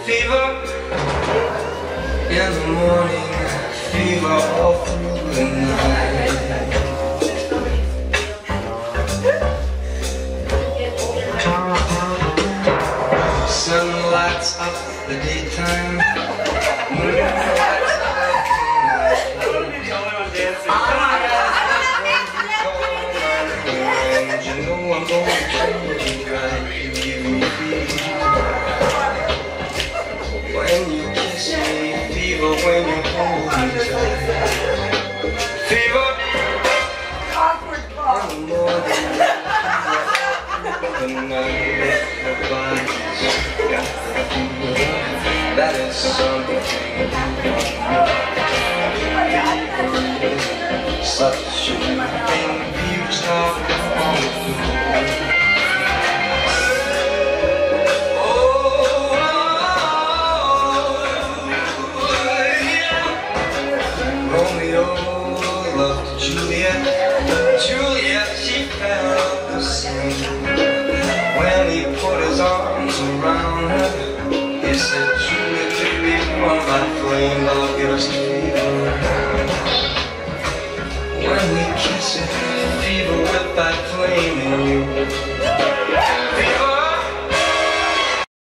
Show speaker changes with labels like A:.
A: fever in the morning, fever all through the night. Sun lights up the daytime, moon lights up the night. You know I'm going to try to give me fever. When you kiss me, fever when you hold me tight. Fever in the morning, fever the night. Nobody's got the fever. That is something. Fever is such a thing. You talk on the phone. Romeo loved Juliet. Juliet, she felt the same. When he put his arms around her, he said, Juliet, take me from my flame, I'll get us fever. When we kiss it, fever with that flame.